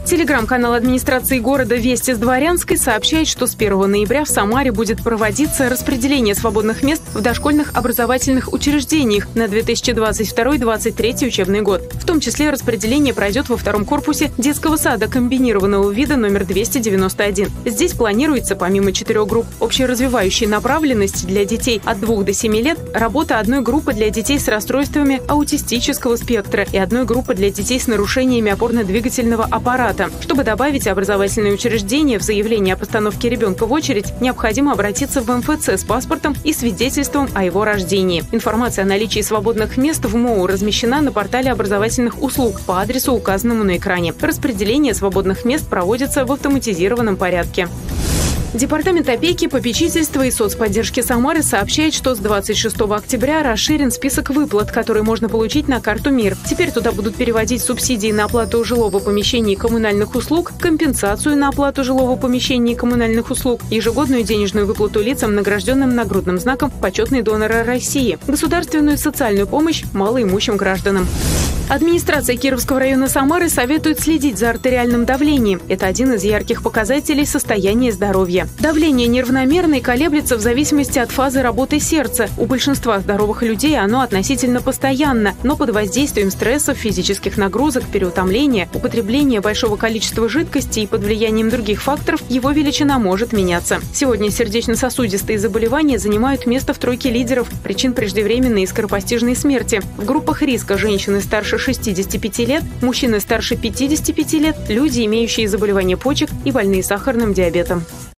Телеграм-канал администрации города «Вести с Дворянской» сообщает, что с 1 ноября в Самаре будет проводиться распределение свободных мест в дошкольных образовательных учреждениях на 2022-2023 учебный год. В том числе распределение пройдет во втором корпусе детского сада комбинированного вида номер 291. Здесь планируется, помимо 4 групп общеразвивающей направленности для детей от 2 до 7 лет, работа одной группы для детей с расстройствами аутистического спектра и одной группы для детей с нарушениями опорно-двигательного аппарата. Чтобы добавить образовательное учреждение в заявление о постановке ребенка в очередь, необходимо обратиться в МФЦ с паспортом и свидетельством о его рождении. Информация о наличии свободных мест в МОУ размещена на портале образовательных услуг по адресу, указанному на экране. Распределение свободных мест проводится в автоматизированном порядке. Департамент опеки, попечительства и соцподдержки Самары сообщает, что с 26 октября расширен список выплат, которые можно получить на карту МИР. Теперь туда будут переводить субсидии на оплату жилого помещения и коммунальных услуг, компенсацию на оплату жилого помещения и коммунальных услуг, ежегодную денежную выплату лицам, награжденным нагрудным знаком «Почетные доноры России», государственную социальную помощь малоимущим гражданам. Администрация Кировского района Самары советует следить за артериальным давлением. Это один из ярких показателей состояния здоровья. Давление неравномерно и колеблется в зависимости от фазы работы сердца. У большинства здоровых людей оно относительно постоянно, но под воздействием стрессов, физических нагрузок, переутомления, употребления большого количества жидкости и под влиянием других факторов его величина может меняться. Сегодня сердечно-сосудистые заболевания занимают место в тройке лидеров причин преждевременной и скоропостижной смерти. В группах риска женщины старше 65 лет, мужчины старше 55 лет, люди, имеющие заболевания почек и больные сахарным диабетом.